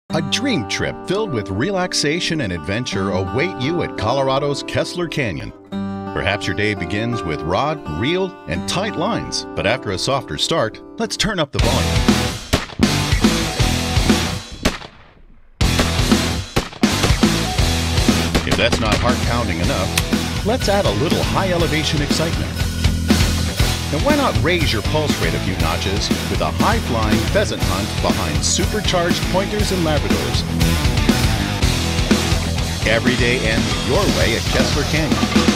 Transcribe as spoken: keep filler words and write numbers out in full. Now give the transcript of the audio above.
A dream trip filled with relaxation and adventure await you at Colorado's Kessler Canyon. Perhaps your day begins with rod, reel, and tight lines, but after a softer start, let's turn up the volume. If that's not heart-pounding enough, let's add a little high-elevation excitement. And why not raise your pulse rate a few notches with a high-flying pheasant hunt behind supercharged pointers and Labradors? Every day ends your way at Kessler Canyon.